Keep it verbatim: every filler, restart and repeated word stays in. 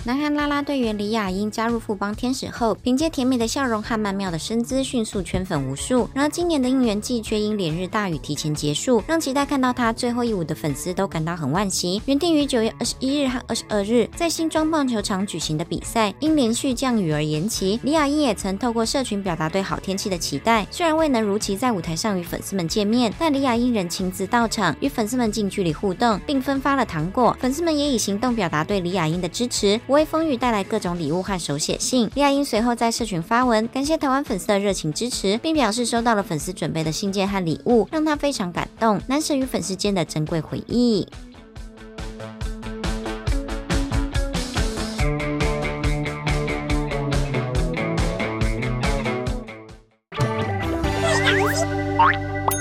南韩啦啦队员李雅英加入富邦天使后，凭借甜美的笑容和曼妙的身姿，迅速圈粉无数。然而今年的应援季却因连日大雨提前结束，让期待看到她最后一舞的粉丝都感到很惋惜。原定于九月二十一日和二十二日在新庄棒球场举行的比赛，因连续降雨而延期。李雅英也曾透过社群表达对好天气的期待，虽然未能如期在舞台上与粉丝们见面，但李雅英仍亲自到场，与粉丝们近距离互动，并分发了糖果。粉丝们也以行动表达对李雅英的支持，不畏风雨带来各种礼物和手写信。李雅英随后在社群发文，感谢台湾粉丝的热情支持，并表示收到了粉丝准备的信件和礼物，让她非常感动，难舍与粉丝间的珍贵回忆。 最